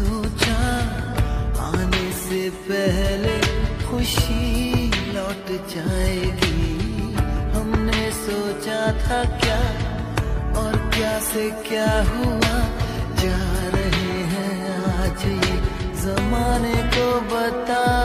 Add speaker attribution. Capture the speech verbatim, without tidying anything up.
Speaker 1: सोचा आने से पहले खुशी लौट जाएगी। हमने सोचा था क्या और क्या से क्या हुआ, जा रहे हैं आज ये जमाने को बता